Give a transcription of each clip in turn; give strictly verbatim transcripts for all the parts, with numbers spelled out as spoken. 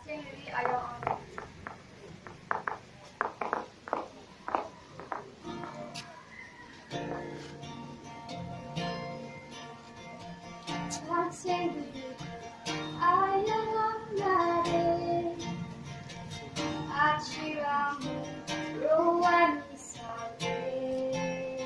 학생들이 알려합니다. 학생들이 알려한 날에 아침으로 완이사에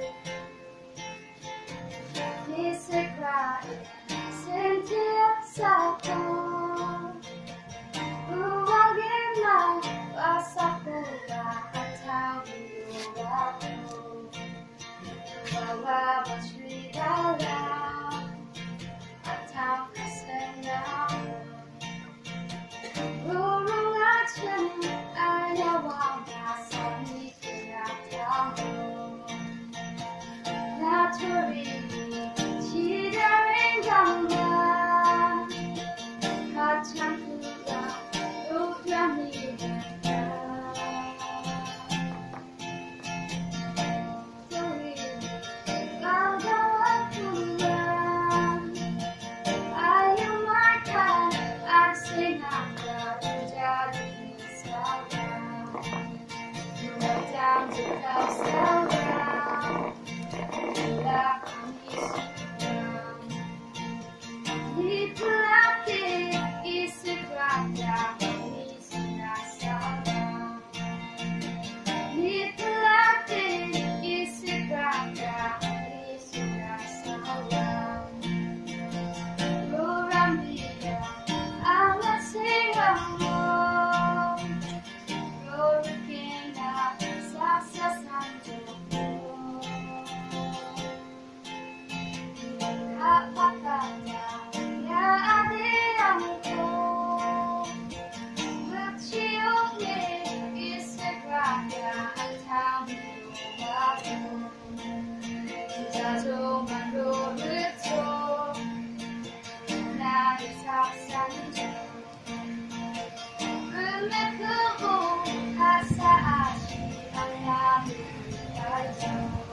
미스크라이 센티아 사건 우왕의 날 와사쿠라 하타우요라고 와와 와슈리라라 아타카세야 우루아침 알려와 나사미 그야타고 나토리 지려인 강만 가창구가 우편이니까 소리 가가왔구만 아유마카 악생아가 부자리 사랑 누가 잠들어 사랑 Di pelati isi kerajaan isi rasa. Di pelati isi kerajaan isi rasa. Orang dia alat singgamu, orang kena sasa sanjungmu. Apakah Asa asyik Allah